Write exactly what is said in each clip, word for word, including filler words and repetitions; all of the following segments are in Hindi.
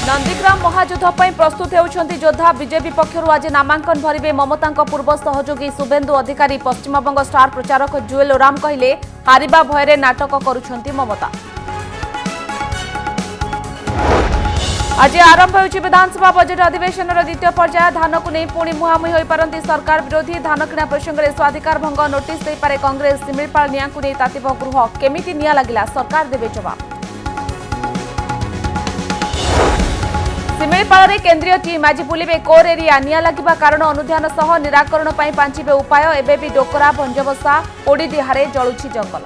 नंदीग्राम महायुद्ध पर प्रस्तुत होउछंती योद्धा बीजेपी पक्षर आज नामांकन भरिबे ममता पूर्व सहयोगी शुभेन्दु अधिकारी। पश्चिमबंग स्टार प्रचारक जुएल ओराम कहले हारिबा भୟରେ नाटक करुछंती ममता। आज आरंभ होउछि विधानसभा बजेट अधिवेशन द्वितीय पर्याय। धान को नहीं पुणी मुहांमुही होई पारंती सरकार विरोधी। धान किणा प्रसंग में स्वाधिकार भंग नोटिस दे पारे कांग्रेस। शिमिलपाल निया को नहीं तातिब गृह केमिति निया लागिला सरकार देबे जवाब। शिमिलपाल केंद्रीय टीम आज बुलिबे कोर एरिया। निया लागिबा कारण अनुध्यान सह निराकरण पई पांचिबे उपाय। एबे भी डोकरा भंजबसा पोड़ी दिहारे जळुछि जंगल।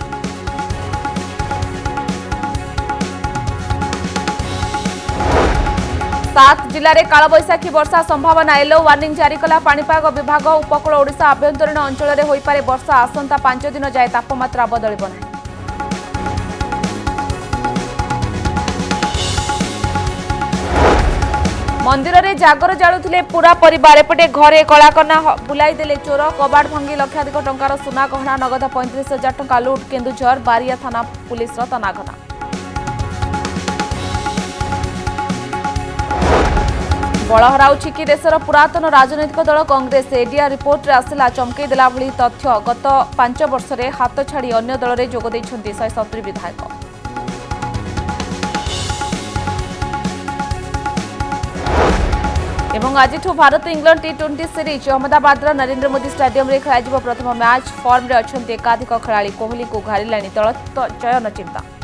सात जिले में कालबैशाखी वर्षा संभावना। येलो वार्निंग जारी कला पाणीपाग विभाग। उपकूल ओडिशा आभ्यंतरीण अंचल में होइपारे वर्षा। आसंता पांच दिन जाए तापमात्रा बदलिब नहीं। मंदिर में जागर जालुथिले पूरा परिवार। एपटे घरे कलाकना बुलाई देले चोर। कबाड़ भांगी लक्षाधिक टंकार सुना गहना नगद पैंतीस हजार टंका लुट। केन्दुझर बारिया थाना पुलिस तनाघना। बल हराउछि कि देशर पुरातन राजनैतिक दल कांग्रेस। एडिया रिपोर्ट रे आसिला चमकई देला भली तथ्य। गत पांच वर्ष में हाथ छाड़ी अन्य दल में जोग दैछन्ति शहे सत्तरी विधायक। एवं आज Bharat England T twenty series Ahmedabad Narendra Modi stadium रे खेल प्रथम मैच। फॉर्म रे अछन्ति एकाधिक खेलाड़ी। कोहली को घारिलाणी दल चयन चिंता।